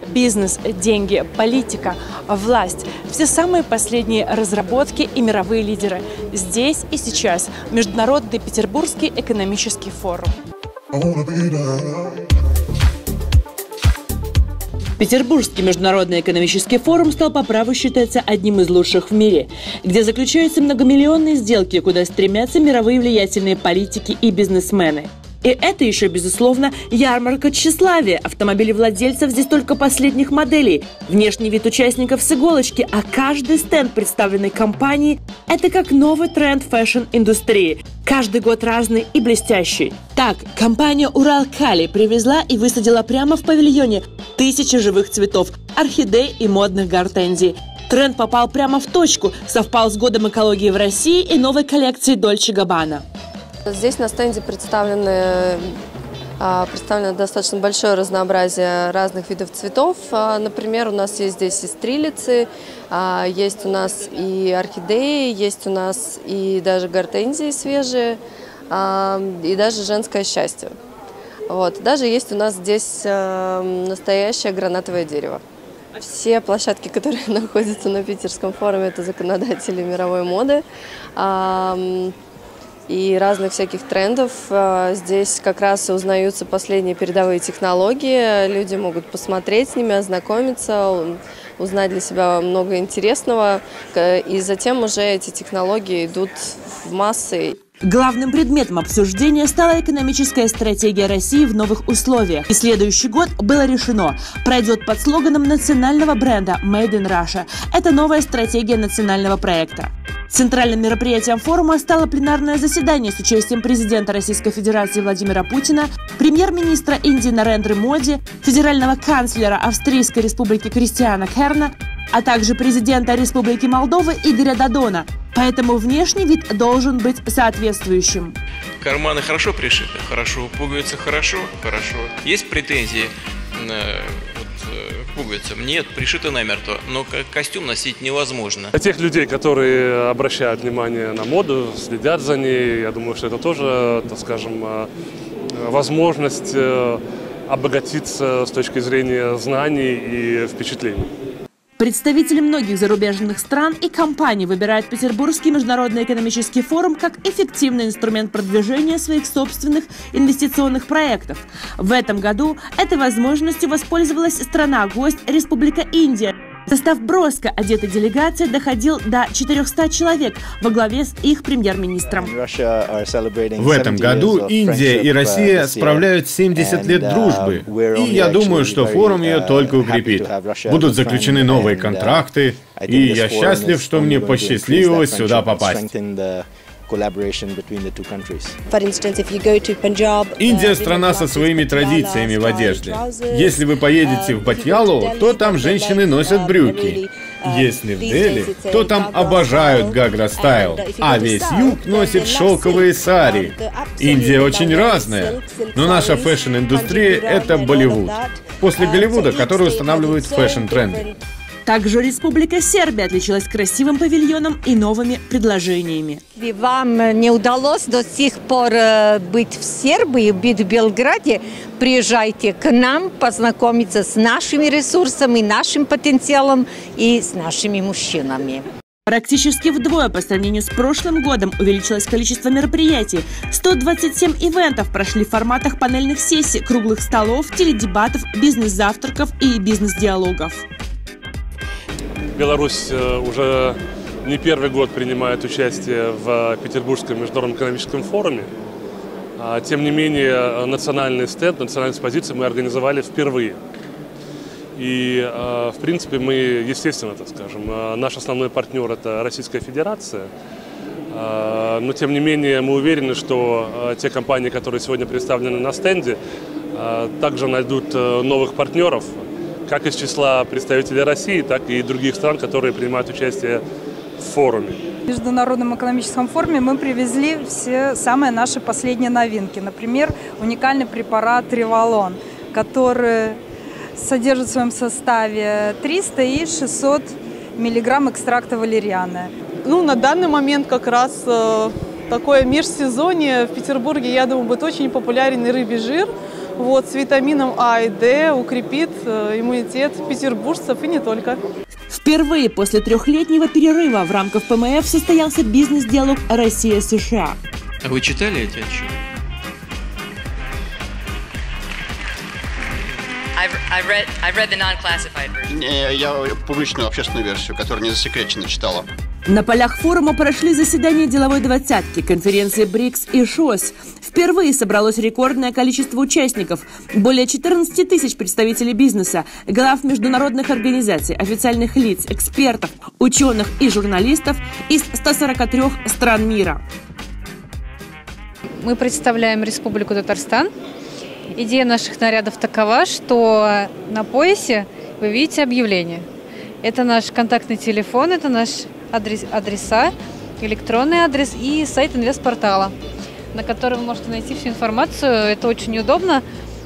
Бизнес, деньги, политика, власть – все самые последние разработки и мировые лидеры. Здесь и сейчас Международный Петербургский экономический форум. Петербургский международный экономический форум стал по праву считаться одним из лучших в мире, где заключаются многомиллионные сделки, куда стремятся мировые влиятельные политики и бизнесмены. И это еще, безусловно, ярмарка тщеславия. Автомобилевладельцев здесь только последних моделей. Внешний вид участников с иголочки, а каждый стенд представленной компании – это как новый тренд фэшн-индустрии. Каждый год разный и блестящий. Так, компания «Уралкали» привезла и высадила прямо в павильоне тысячи живых цветов, орхидей и модных гортензий. Тренд попал прямо в точку, совпал с годом экологии в России и новой коллекцией Dolce & Gabbana. Здесь на стенде представлено достаточно большое разнообразие разных видов цветов. Например, у нас есть здесь и стрелицы, есть у нас и орхидеи, есть у нас и даже гортензии свежие, и даже женское счастье. Вот. Даже есть у нас здесь настоящее гранатовое дерево. Все площадки, которые находятся на Питерском форуме, это законодатели мировой моды. И разных всяких трендов. Здесь как раз узнаются последние передовые технологии. Люди могут посмотреть с ними, ознакомиться, узнать для себя много интересного. И затем уже эти технологии идут в массы. Главным предметом обсуждения стала экономическая стратегия России в новых условиях. И следующий год было решено, пройдет под слоганом национального бренда «Made in Russia». Это новая стратегия национального проекта. Центральным мероприятием форума стало пленарное заседание с участием президента Российской Федерации Владимира Путина, премьер-министра Индии Нарендры Моди, федерального канцлера Австрийской Республики Кристиана Керна, а также президента Республики Молдова Игоря Додона. Поэтому внешний вид должен быть соответствующим. Карманы хорошо пришиты, хорошо, пуговицы хорошо. Есть претензии к пуговицам? Нет, пришито намертво, но костюм носить невозможно. Для тех людей, которые обращают внимание на моду, следят за ней, я думаю, что это тоже, так скажем, возможность обогатиться с точки зрения знаний и впечатлений. Представители многих зарубежных стран и компаний выбирают Петербургский международный экономический форум как эффективный инструмент продвижения своих собственных инвестиционных проектов. В этом году этой возможностью воспользовалась страна-гость Республика Индия. Состав броско одетой делегации доходил до 400 человек во главе с их премьер-министром. В этом году Индия и Россия справляют 70 лет дружбы. И я думаю, что форум ее только укрепит. Будут заключены новые контракты, и я счастлив, что мне посчастливилось сюда попасть. Индия – страна со своими традициями в одежде. Если вы поедете в Патьялу, то там женщины носят брюки. Если в Дели, то там обожают гагра-стайл, а весь юг носит шелковые сари. Индия очень разная, но наша фэшн-индустрия – это Болливуд. После Голливуда, который устанавливает фэшн-тренды. Также Республика Сербия отличилась красивым павильоном и новыми предложениями. Вам не удалось до сих пор быть в Сербии, быть в Белграде, приезжайте к нам, познакомиться с нашими ресурсами, нашим потенциалом и с нашими мужчинами. Практически вдвое по сравнению с прошлым годом увеличилось количество мероприятий. 127 ивентов прошли в форматах панельных сессий, круглых столов, теледебатов, бизнес-завтраков и бизнес-диалогов. Беларусь уже не первый год принимает участие в Петербургском международном экономическом форуме. Тем не менее, национальный стенд, национальную экспозицию мы организовали впервые. И, в принципе, мы, естественно, так скажем, наш основной партнер – это Российская Федерация. Но, тем не менее, мы уверены, что те компании, которые сегодня представлены на стенде, также найдут новых партнеров, как из числа представителей России, так и других стран, которые принимают участие в форуме. В Международном экономическом форуме мы привезли все самые наши последние новинки. Например, уникальный препарат Револон, который содержит в своем составе 300 и 600 миллиграмм экстракта валерианы. На данный момент как раз такое межсезонье в Петербурге, я думаю, будет очень популярен рыбий жир. вот, с витамином А и Д укрепит иммунитет петербуржцев и не только. Впервые после 3-летнего перерыва в рамках ПМФ состоялся бизнес-диалог Россия-США. А вы читали эти отчеты? I've read the non-classified version. Я публичную общественную версию, которая не засекречена, читала. На полях форума прошли заседания деловой двадцатки, конференции БРИКС и ШОС. Впервые собралось рекордное количество участников. Более 14 тысяч представителей бизнеса, глав международных организаций, официальных лиц, экспертов, ученых и журналистов из 143 стран мира. Мы представляем Республику Татарстан. Идея наших нарядов такова, что на поясе вы видите объявление. Это наш контактный телефон, это наш адреса, электронный адрес и сайт инвестпортала, на котором вы можете найти всю информацию. Это очень удобно.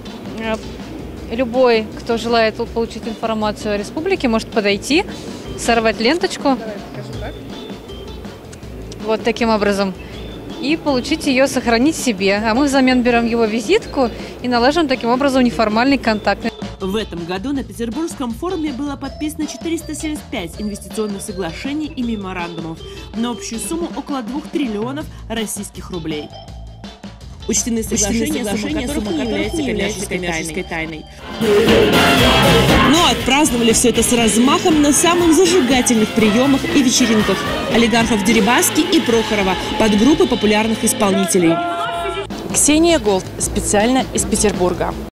Любой, кто желает получить информацию о республике, может подойти, сорвать ленточку. Вот таким образом. И получить ее, сохранить себе. А мы взамен берем его визитку и налаживаем таким образом неформальный контакт. В этом году на Петербургском форуме было подписано 475 инвестиционных соглашений и меморандумов на общую сумму около 2 триллионов российских рублей. Учтены соглашения, сумма которых не является коммерческой тайной. Но отпраздновали все это с размахом на самых зажигательных приемах и вечеринках олигархов Дерибаски и Прохорова под группы популярных исполнителей. Ксения Голд, специально из Петербурга.